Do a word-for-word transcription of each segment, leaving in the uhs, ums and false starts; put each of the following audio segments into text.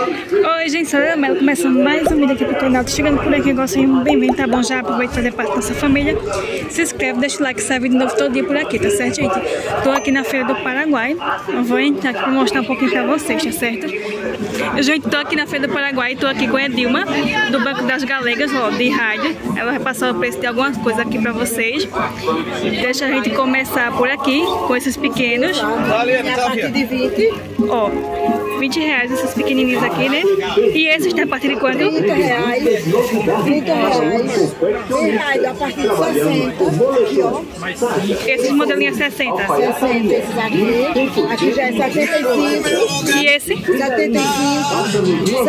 Oi gente, sou a Melo, começando mais um vídeo aqui pro canal. Tô chegando por aqui, igual sempre, bem-vindo, tá bom? Já aproveita fazer parte da nossa família. Se inscreve, deixa o like, sai vídeo novo todo dia por aqui, tá certo, gente? Tô aqui na Feira do Paraguai. Eu vou entrar aqui pra mostrar um pouquinho pra vocês, tá certo? Eu, gente, tô aqui na Feira do Paraguai, tô aqui com a Edilma, do Banco das Galegas, ó, de rádio. Ela vai passar o preço de algumas coisas aqui pra vocês. Deixa a gente começar por aqui, com esses pequenos. A partir de vinte. Ó, vinte reais esses pequenininhos aqui, né? E esses tá a partir de quanto? trinta reais. trinta reais. cem reais a partir de sessenta. Aqui, ó. Esses modelinhos sessenta. sessenta esses aqui. Aqui já é setenta e cinco. E esse? setenta e cinco.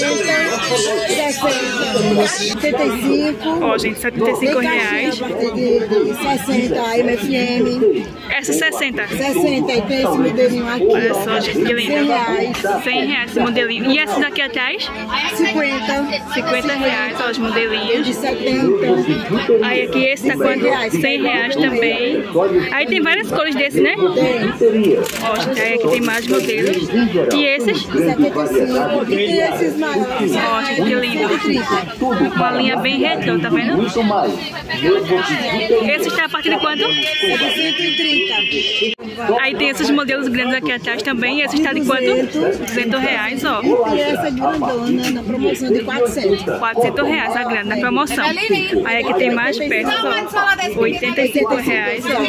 sessenta. sessenta. setenta e cinco. Ó, gente, setenta e cinco reais. A partir de, de sessenta, a M F M. Essa sessenta. sessenta. E tem esse modelinho aqui. Olha só, gente, que lindo. cem reais. cem reais esse modelinho. E esse daqui atrás? cinquenta. cinquenta reais, ó, os modelinhos. De setenta. Aí aqui esse tá quanto? cem reais também. Aí tem várias cores desse, né? Tem. Ó, gente, aí aqui tem mais modelos. E esses? setenta e cinco. E tem esses maiores. Ó, gente, que lindo. Uma linha bem retrô, tá vendo? Esse tá a partir de quanto? cento e trinta. Aí tem esses modelos grandes aqui atrás também. Esse está de quanto? duzentos reais, ó. E essa grandona na promoção de quatrocentos. quatrocentos reais a grande na promoção. Aí aqui tem mais peças, ó. oitenta e cinco reais, ó.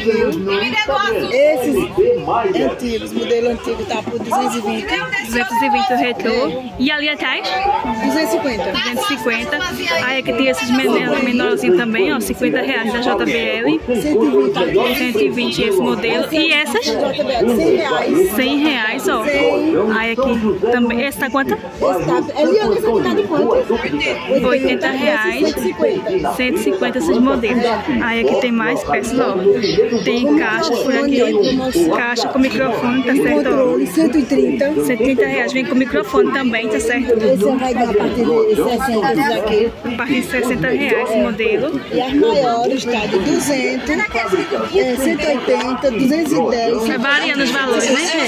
Esses antigos, modelo antigo tá por duzentos e vinte. duzentos e vinte o retrô. E ali atrás? duzentos e cinquenta. duzentos e cinquenta. Aí aqui tem esses menorzinhos também, ó. cinquenta reais da J B L. cento e vinte esse modelo. E essas? cem reais. cem reais, ó. Aí aqui também. Esse tá quanto? Esse tá. Eliana, esse aqui tá de quanto? oitenta reais. cento e cinquenta. cento e cinquenta esses modelos. Aí aqui tem mais peças, ó. Tem caixas por aqui. Caixa com microfone, tá certo? Controle, cento e trinta. cento e trinta reais. Vem com microfone também, tá certo? Esse vai dar a partir de sessenta esses aqui. A partir de sessenta reais esse modelo. E as maiores tá de duzentos, é, cento e oitenta, duzentos e dez. Vai variando os valores, né?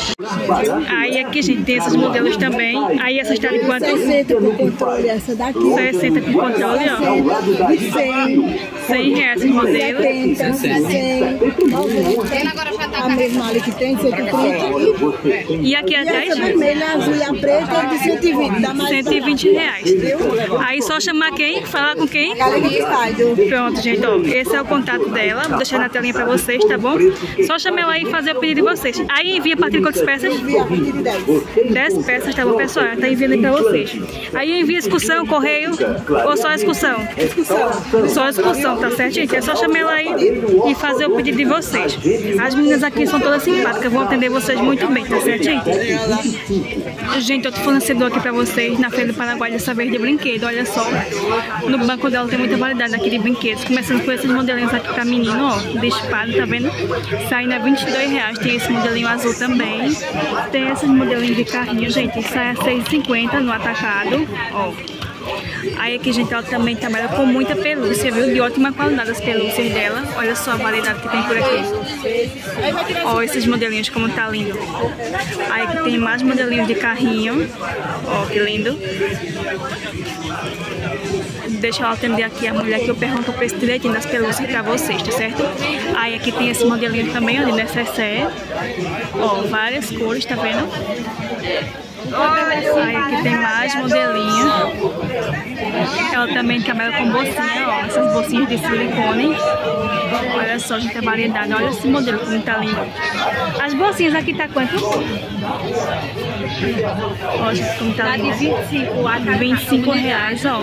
Aí aqui, gente, tem esses modelos também. Aí essa está de quanto? sessenta com controle, essa daqui. sessenta com controle, ó. De cem. cem reais esse modelo. setenta, cem, noventa. A mesma ali que tem, cento e trinta. E aqui E atrás? essa vermelha, azul e a preta é de cento e vinte. Dá mais cento e vinte reais. Aí só chamar quem? Falar com quem? Galega de Rádio. Pronto, gente, ó. Esse é o contato dela. Vou deixar na telinha pra vocês, tá bom? Só chamar ela aí e fazer o pedido de vocês. Aí envia a partir de quantas peças? Envia a partir de dez. dez peças, tá bom, pessoal? Ela tá enviando aí pra vocês. Aí envia excursão, correio ou só excursão? Discussão. Só excursão, tá certo, gente? É só chamar ela aí e fazer o pedido de vocês. As meninas aqui são todas simpáticas, vão atender vocês muito bem, tá certo, gente? Gente, eu tô fornecedor aqui pra vocês na Feira do Paraguai dessa vez de brinquedo, olha só. No banco dela tem muita variedade aqui de brinquedos, começando com esses modelinhos aqui pra menino, ó, de espada, tá vendo? Saindo a vinte e dois reais, tem esse modelinho azul também. Tem esses modelinhos de carrinho, gente, sai a seis e cinquenta no atacado, ó. Aí aqui, gente, ela também trabalha com muita pelúcia, viu? De ótima qualidade as pelúcias dela. Olha só a variedade que tem por aqui. Ó, esses modelinhos como tá lindo. Aí aqui tem mais modelinhos de carrinho. Ó, que lindo. Deixa eu atender aqui a mulher que eu pergunto o preço direitinho das pelúcias pra vocês, tá certo? Aí aqui tem esse modelinho também, ó, de necessaire. Ó, várias cores, tá vendo? Aí aqui tem mais modelinho. Ela também trabalha com bolsinha, ó, essas bolsinhas de silicone. Olha só, gente, a variedade. Olha esse modelo como tá lindo. As bolsinhas aqui tá quanto? Ó, gente, como tá lindo. vinte e cinco reais, ó.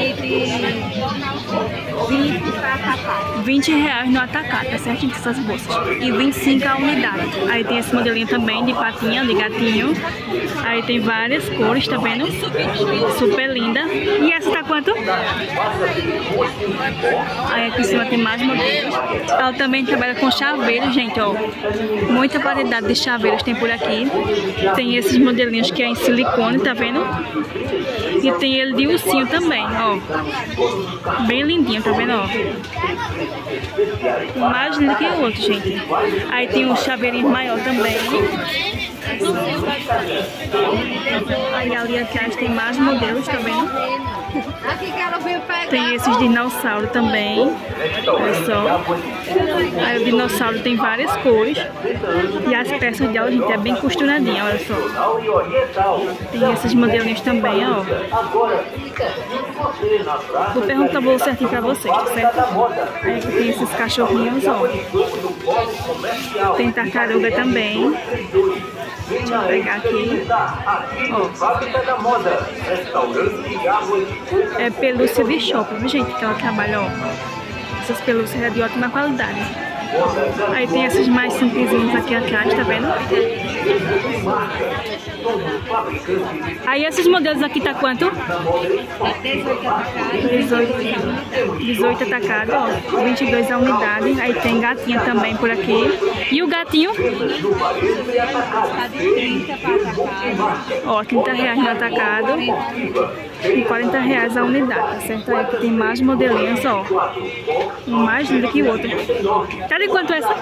vinte reais no atacado, tá certo? Essas bolsas. E vinte e cinco a unidade. Aí tem esse modelinho também de patinha, de gatinho. Aí tem várias cores, tá vendo? Super linda. E essa tá quanto? Aí aqui em cima tem mais modelos. Ela também trabalha com chaveiros, gente, ó. Muita variedade de chaveiros tem por aqui. Tem esses modelinhos que é em silicone, tá vendo? E tem ele de ursinho também, ó. Bem lindinho, tá vendo, ó? Mais lindo que o outro, gente. Aí tem um chaveirinho maior também. Aí ali atrás tem mais modelos, tá vendo? Tem esses dinossauros também. Olha só. Aí o dinossauro tem várias cores. E as peças dela, gente, é bem costuradinha, olha só. Tem esses modelinhos também, ó. Vou perguntar o bolo certinho pra vocês, tá certo? Aí aqui tem esses cachorrinhos, ó. Tem tartaruga também. Deixa eu pegar aqui. Ó. É pelúcia de shopping, viu, gente? Que ela trabalha, ó. Essas pelúcias é de ótima qualidade. Aí tem essas mais simplesinhas aqui atrás, tá vendo? Aí esses modelos aqui tá quanto? dezoito atacado, ó. vinte e dois a unidade. Aí tem gatinha também por aqui. E o gatinho? Ó, trinta reais no atacado. E quarenta reais a unidade, tá certo? Aí aqui tem mais modelinhos, ó. Um mais lindo que o outro. Tá de quanto essa?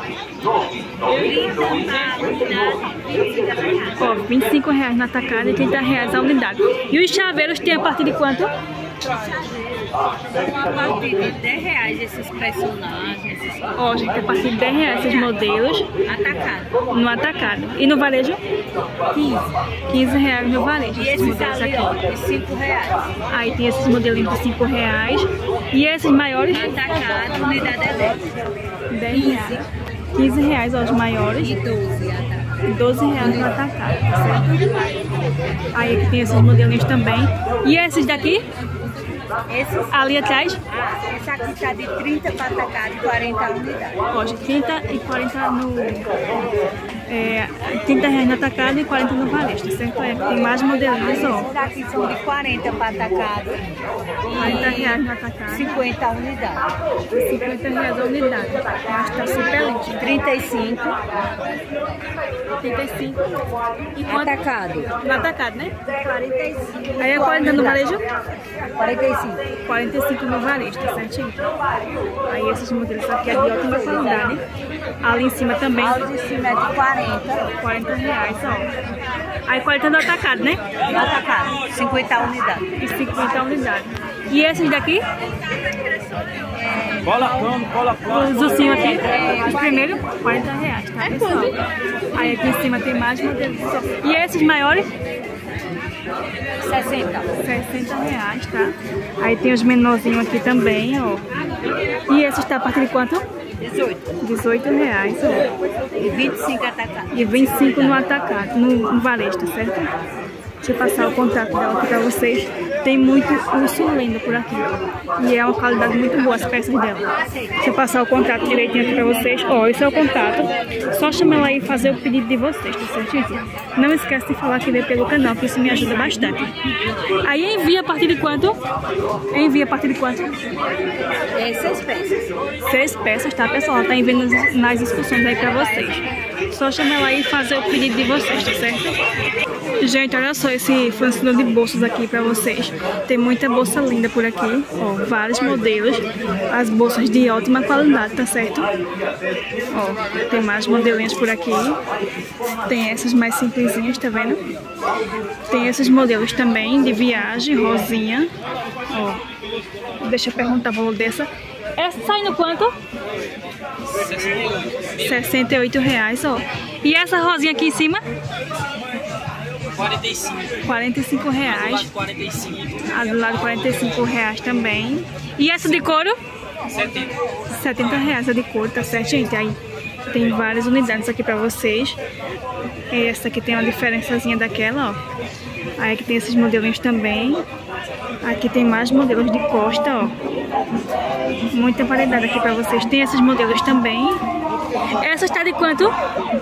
Ó, vinte e cinco reais no atacado e trinta reais a unidade. E os chaveiros tem a partir de quanto? A partir de dez reais esses personagens. Esses... Ó, gente, a partir de dez reais esses modelos. Atacado. No atacado. E no varejo? quinze. quinze reais no varejo. E esses modelos ali, ó, de cinco reais. Aí tem esses modelinhos de cinco reais. E esses maiores? Atacado, unidade elétrica. dez reais. quinze reais, ó, os maiores. E doze atacado. doze reais no atacado, tá certo? Aí aqui tem esses modelinhos também. E esses daqui? Esses, ali atrás? Ah, esse aqui tá de trinta para atacado e quarenta a unidade. Ó, de trinta e quarenta no... É, trinta reais no atacado e quarenta no varejo, tá certo? É, tem mais modelinhos, ó. Esses daqui são de quarenta para atacado. quarenta reais no atacado. cinquenta a unidade. cinquenta reais a unidade. Mas tá super lindo. trinta e cinco. trinta e cinco. E quanto? Atacado. No atacado, né? quarenta e cinco. Aí é quarenta no varejo? quarenta e cinco. quarenta e cinco no varejo, tá certinho? Aí esses modelos aqui é de ótima qualidade. Ali em cima também. Ali em cima é de quarenta. quarenta reais, ó. Aí quarenta no atacado, né? No atacado. cinquenta a unidade. E cinquenta a unidade. E esses daqui? Cola plano, cola plano. Os ursinhos aqui, os primeiros, quarenta reais, tá, pessoal? Aí aqui em cima tem mais modelos. E esses maiores? sessenta. sessenta reais, tá? Aí tem os menorzinhos aqui também, ó. E esses tá a partir de quanto? dezoito. dezoito reais, ó. E vinte e cinco atacado. E vinte e cinco no atacado, no, no varejo, tá certo? Deixa eu passar o contato dela aqui pra vocês. Tem muito urso lindo por aqui. E é uma qualidade muito boa as peças dela. Deixa eu passar o contato direitinho aqui pra vocês. Ó, esse é o contato. Só chamar ela aí e fazer o pedido de vocês, tá certo, gente? Não esquece de falar que veio pelo canal, que isso me ajuda bastante. Aí envia a partir de quanto? Envia a partir de quanto? É seis peças. Seis peças, tá, pessoal? Ela tá enviando nas instruções aí pra vocês. Só chamar ela aí e fazer o pedido de vocês, tá certo? Gente, olha só esse fornecedor de bolsas aqui pra vocês. Tem muita bolsa linda por aqui, ó, vários modelos. As bolsas de ótima qualidade, tá certo? Ó, tem mais modelinhos por aqui. Tem essas mais simplesinhas, tá vendo? Tem esses modelos também de viagem, rosinha. Ó, deixa eu perguntar o valor dessa. Essa sai no quanto? sessenta e oito reais, ó. E essa rosinha aqui em cima? quarenta e cinco. quarenta e cinco reais. quarenta e cinco. A do lado quarenta e cinco reais também. E essa de couro? setenta. setenta reais a de couro, tá certo, gente? Aí tem várias unidades aqui pra vocês. Essa aqui tem uma diferençazinha daquela, ó. Aí aqui tem esses modelinhos também. Aqui tem mais modelos de costa, ó. Muita variedade aqui pra vocês. Tem esses modelos também. Essa está de quanto?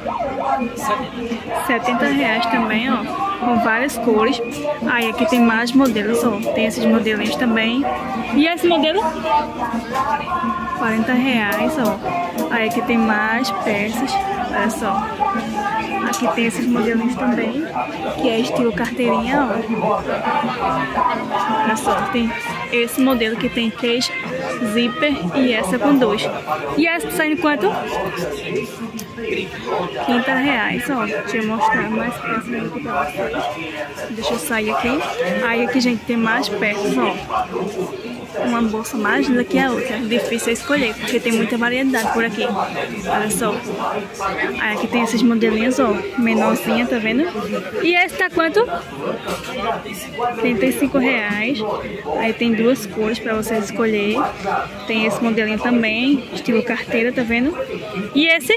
setenta reais também, ó. Com várias cores. Aí aqui tem mais modelos, ó. Tem esses modelinhos também. E esse modelo? quarenta reais, ó. Aí aqui tem mais peças. Olha só. Aqui tem esses modelinhos também, que é estilo carteirinha, ó. Olha só, tem esse modelo que tem três zíper e essa com dois. E essa tá saindo quanto? trinta reais, ó. Deixa eu mostrar mais peças aqui pra vocês. Deixa eu sair aqui. Aí aqui, gente, tem mais peças, ó. Uma bolsa mais linda que a outra. Difícil escolher, porque tem muita variedade por aqui. Olha só. Aí aqui tem esses modelinhos, ó. Menorzinha, tá vendo? E esse tá quanto? trinta e cinco reais. Aí tem duas cores pra vocês escolher. Tem esse modelinho também, estilo carteira, tá vendo? E esse?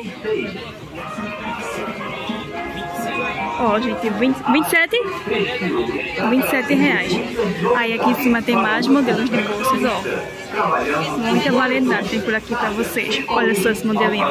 Ó, gente, vinte, vinte e sete? vinte e sete reais. Aí aqui em cima tem mais modelos de bolsas, ó. Muita variedade tem por aqui pra vocês. Olha só esse modelinho.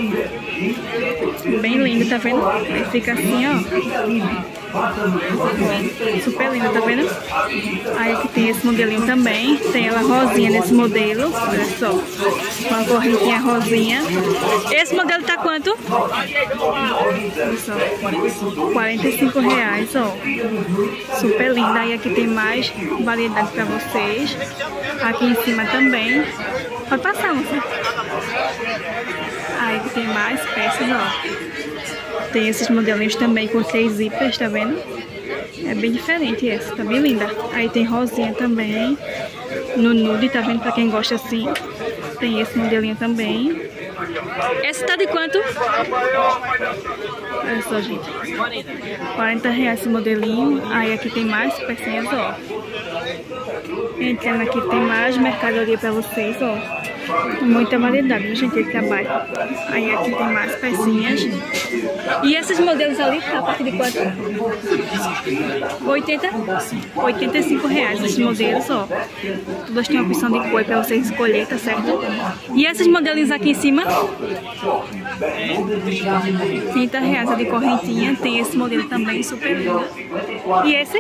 Bem lindo, tá vendo? Ele fica assim, ó. Super lindo, tá vendo? Aí aqui tem esse modelinho também. Tem ela rosinha nesse modelo. Olha só. Com a correntinha rosinha. Esse modelo tá quanto? Olha só. quarenta e cinco reais, ó. Super linda. Aí aqui tem mais variedade pra vocês. Aqui em cima também. Pode passar, moça. Aí aqui tem mais peças, ó. Tem esses modelinhos também com três zippers, tá vendo? É bem diferente essa, tá bem linda. Aí tem rosinha também, no nude, tá vendo? Pra quem gosta assim. Tem esse modelinho também. Esse tá de quanto? Olha só, gente. quarenta reais esse modelinho. Aí aqui tem mais pecinhas, ó. Entrando aqui tem mais mercadoria pra vocês, ó. Muita variedade, viu, gente, de trabalho. Aí aqui tem mais pecinhas. E esses modelos ali, tá a partir de quanto? oitenta? oitenta e cinco reais esses modelos, ó. Todos têm a opção de cor pra vocês escolher, tá certo? E esses modelinhos aqui em cima? trinta reais a de correntinha. Tem esse modelo também, super lindo. E esse?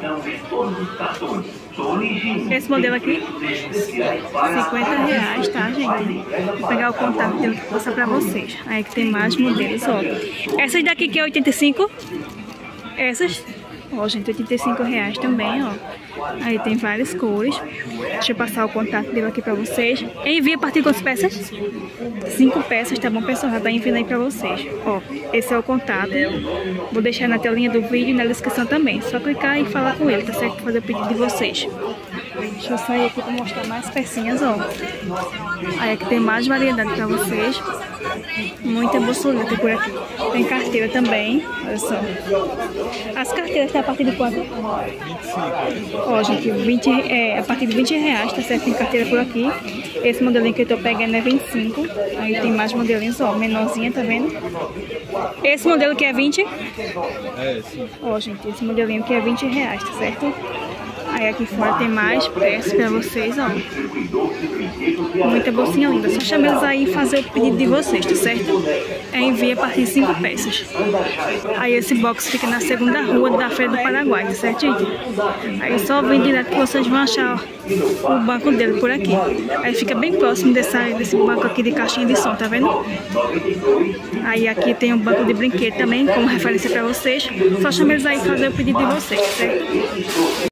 Esse modelo aqui? cinquenta reais, tá, gente? Vou pegar o contato dele que passar pra vocês. Aí que tem mais modelos, ó. Essas daqui que é oitenta e cinco? Essas? Ó, gente, oitenta e cinco reais também, ó. Aí tem várias cores. Deixa eu passar o contato dele aqui pra vocês. Envia a partir de quantas peças? Cinco peças, tá bom, pessoal? Já tá enviando aí pra vocês. Ó, esse é o contato. Vou deixar na telinha do vídeo e na descrição também. Só clicar e falar com ele, tá certo? Fazer o pedido de vocês. Deixa eu sair aqui pra mostrar mais pecinhas, ó. Aí aqui tem mais variedade pra vocês. Muita bolsoleta por aqui. Tem carteira também, olha só. As carteiras tá a partir de quanto? Ó, gente, vinte, é, a partir de vinte reais, tá certo? Tem carteira por aqui. Esse modelinho que eu tô pegando é vinte e cinco. Aí tem mais modelinhos, ó, menorzinha, tá vendo? Esse modelo que é vinte? É, sim. Ó, gente, esse modelinho que é vinte reais, tá certo? Aí aqui fora tem mais peças pra vocês, ó. Muita bolsinha linda. Só chama eles aí e fazer o pedido de vocês, tá certo? É envia a partir de cinco peças. Aí esse box fica na segunda rua da Feira do Paraguai, tá certo, gente? Aí só vem direto que vocês vão achar ó, o banco dele por aqui. Aí fica bem próximo dessa, desse banco aqui de caixinha de som, tá vendo? Aí aqui tem um banco de brinquedo também, como referência pra vocês. Só chama eles aí e fazer o pedido de vocês, tá certo?